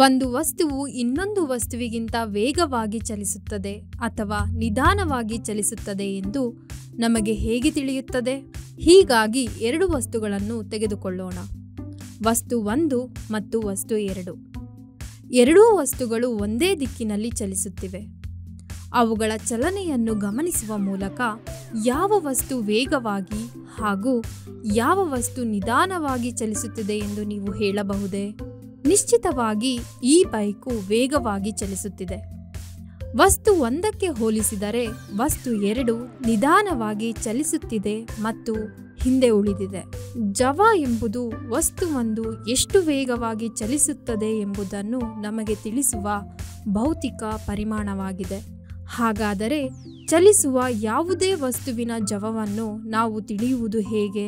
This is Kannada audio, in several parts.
ಒಂದು ವಸ್ತುವು ಇನ್ನೊಂದು ವಸ್ತುವಿಗಿಂತ ವೇಗವಾಗಿ ಚಲಿಸುತ್ತದೆ ಅಥವಾ ನಿಧಾನವಾಗಿ ಚಲಿಸುತ್ತದೆ ಎಂದು ನಮಗೆ ಹೇಗೆ ತಿಳಿಯುತ್ತದೆ? ಹೀಗಾಗಿ ಎರಡು ವಸ್ತುಗಳನ್ನು ತೆಗೆದುಕೊಳ್ಳೋಣ, ವಸ್ತು 1 ಮತ್ತು ವಸ್ತು 2. ಎರಡೂ ವಸ್ತುಗಳು ಒಂದೇ ದಿಕ್ಕಿನಲ್ಲಿ ಚಲಿಸುತ್ತಿವೆ. ಅವುಗಳ ಚಲನೆಯನ್ನು ಗಮನಿಸುವ ಮೂಲಕ ಯಾವ ವಸ್ತು ವೇಗವಾಗಿ ಹಾಗೂ ಯಾವ ವಸ್ತು ನಿಧಾನವಾಗಿ ಚಲಿಸುತ್ತಿದೆ ಎಂದು ನೀವು ಹೇಳಬಹುದೇ? ನಿಶ್ಚಿತವಾಗಿ ಈ ಬೈಕು ವೇಗವಾಗಿ ಚಲಿಸುತ್ತಿದೆ. ವಸ್ತು 1ಕ್ಕೆ ಹೋಲಿಸಿದರೆ ವಸ್ತು 2 ನಿಧಾನವಾಗಿ ಚಲಿಸುತ್ತಿದೆ ಮತ್ತು ಹಿಂದೆ ಉಳಿದಿದೆ. ಜವ ಎಂಬುದು ವಸ್ತು 1 ಎಷ್ಟು ವೇಗವಾಗಿ ಚಲಿಸುತ್ತದೆ ಎಂಬುದನ್ನು ನಮಗೆ ತಿಳಿಸುವ ಭೌತಿಕ ಪರಿಮಾಣವಾಗಿದೆ. ಹಾಗಾದರೆ ಚಲಿಸುವ ಯಾವುದೇ ವಸ್ತುವಿನ ಜವವನ್ನು ನಾವು ತಿಳಿಯುವುದು ಹೇಗೆ?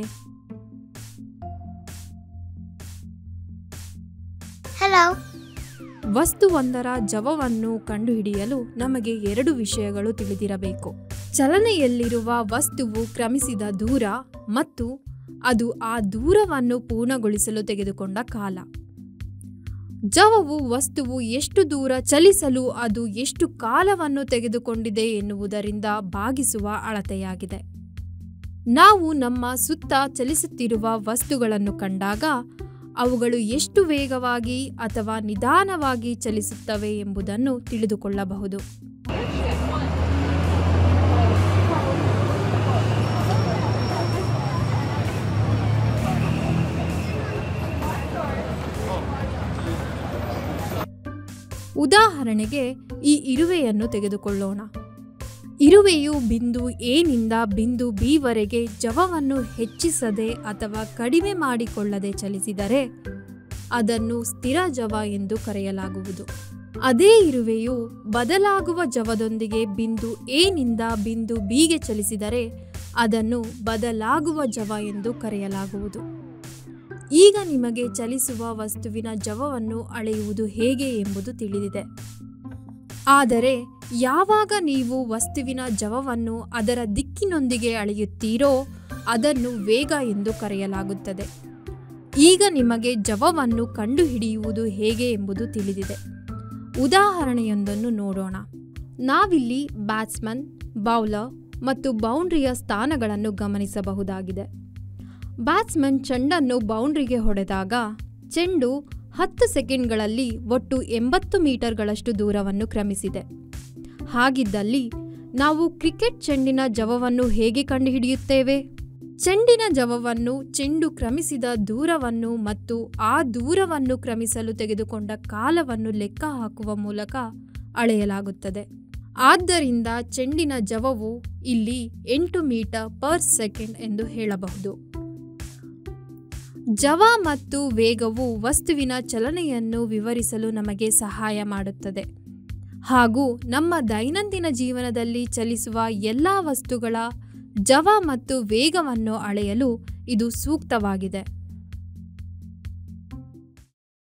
ವಸ್ತು 1ರ ಜವವನ್ನು ಕಂಡುಹಿಡಿಯಲು ನಮಗೆ 2 ವಿಷಯಗಳು ತಿಳಿದಿರಬೇಕು. ಚಲನೆಯಲ್ಲಿರುವ ವಸ್ತುವು ಕ್ರಮಿಸಿದ ದೂರ ಮತ್ತು ಅದು ಆ ದೂರವನ್ನು ಪೂರ್ಣಗೊಳಿಸಲು ತೆಗೆದುಕೊಂಡ ಕಾಲ. ಜವವು ವಸ್ತುವು ಎಷ್ಟು ದೂರ ಚಲಿಸಲು ಅದು ಎಷ್ಟು ಕಾಲವನ್ನು ತೆಗೆದುಕೊಂಡಿದೆ ಎನ್ನುವುದರಿಂದ ಭಾಗಿಸುವ ಅಳತೆಯಾಗಿದೆ. ನಾವು ನಮ್ಮ ಸುತ್ತ ಚಲಿಸುತ್ತಿರುವ ವಸ್ತುಗಳನ್ನು ಕಂಡಾಗ ಅವುಗಳು ಎಷ್ಟು ವೇಗವಾಗಿ ಅಥವಾ ನಿಧಾನವಾಗಿ ಚಲಿಸುತ್ತವೆ ಎಂಬುದನ್ನು ತಿಳಿದುಕೊಳ್ಳಬಹುದು. ಉದಾಹರಣೆಗೆ ಈ ಇರುವೆಯನ್ನು ತೆಗೆದುಕೊಳ್ಳೋಣ. ಇರುವೆಯು ಬಿಂದು ಎ ನಿಂದ ಬಿಂದು ಬಿ ವರೆಗೆ ಜವವನ್ನು ಹೆಚ್ಚಿಸದೆ ಅಥವಾ ಕಡಿಮೆ ಮಾಡಿಕೊಳ್ಳದೆ ಚಲಿಸಿದರೆ ಅದನ್ನು ಸ್ಥಿರ ಜವ ಎಂದು ಕರೆಯಲಾಗುವುದು. ಅದೇ ಇರುವೆಯು ಬದಲಾಗುವ ಜವದೊಂದಿಗೆ ಬಿಂದು ಎ ನಿಂದ ಬಿಂದು ಬಿಗೆ ಚಲಿಸಿದರೆ ಅದನ್ನು ಬದಲಾಗುವ ಜವ ಎಂದು ಕರೆಯಲಾಗುವುದು. ಈಗ ನಿಮಗೆ ಚಲಿಸುವ ವಸ್ತುವಿನ ಜವವನ್ನು ಅಳೆಯುವುದು ಹೇಗೆ ಎಂಬುದು ತಿಳಿದಿದೆ. ಆದರೆ ಯಾವಾಗ ನೀವು ವಸ್ತುವಿನ ಜವವನ್ನು ಅದರ ದಿಕ್ಕಿನೊಂದಿಗೆ ಅಳೆಯುತ್ತೀರೋ ಅದನ್ನು ವೇಗ ಎಂದು ಕರೆಯಲಾಗುತ್ತದೆ. ಈಗ ನಿಮಗೆ ಜವವನ್ನು ಕಂಡುಹಿಡಿಯುವುದು ಹೇಗೆ ಎಂಬುದು ತಿಳಿದಿದೆ. ಉದಾಹರಣೆಯೊಂದನ್ನು ನೋಡೋಣ. ನಾವಿಲ್ಲಿ ಬ್ಯಾಟ್ಸ್ಮನ್, ಬೌಲರ್ ಮತ್ತು ಬೌಂಡ್ರಿಯ ಸ್ಥಾನಗಳನ್ನು ಗಮನಿಸಬಹುದಾಗಿದೆ. ಬ್ಯಾಟ್ಸ್ಮನ್ ಚೆಂಡನ್ನು ಬೌಂಡ್ರಿಗೆ ಹೊಡೆದಾಗ ಚೆಂಡು 10 ಸೆಕೆಂಡ್ಗಳಲ್ಲಿ ಒಟ್ಟು 80 ಮೀಟರ್ಗಳಷ್ಟು ದೂರವನ್ನು ಕ್ರಮಿಸಿದೆ. ಹಾಗಿದ್ದಲ್ಲಿ ನಾವು ಕ್ರಿಕೆಟ್ ಚೆಂಡಿನ ಜವವನ್ನು ಹೇಗೆ ಕಂಡುಹಿಡಿಯುತ್ತೇವೆ? ಚೆಂಡಿನ ಜವವನ್ನು ಚೆಂಡು ಕ್ರಮಿಸಿದ ದೂರವನ್ನು ಮತ್ತು ಆ ದೂರವನ್ನು ಕ್ರಮಿಸಲು ತೆಗೆದುಕೊಂಡ ಕಾಲವನ್ನು ಲೆಕ್ಕ ಹಾಕುವ ಮೂಲಕ ಅಳೆಯಲಾಗುತ್ತದೆ. ಆದ್ದರಿಂದ ಚೆಂಡಿನ ಜವವು ಇಲ್ಲಿ 8 ಮೀಟರ್ ಪರ್ ಸೆಕೆಂಡ್ ಎಂದು ಹೇಳಬಹುದು. ಜವ ಮತ್ತು ವೇಗವು ವಸ್ತುವಿನ ಚಲನೆಯನ್ನು ವಿವರಿಸಲು ನಮಗೆ ಸಹಾಯ ಮಾಡುತ್ತದೆ ಹಾಗೂ ನಮ್ಮ ದೈನಂದಿನ ಜೀವನದಲ್ಲಿ ಚಲಿಸುವ ಎಲ್ಲ ವಸ್ತುಗಳ ಜವ ಮತ್ತು ವೇಗವನ್ನು ಅಳೆಯಲು ಇದು ಸೂಕ್ತವಾಗಿದೆ.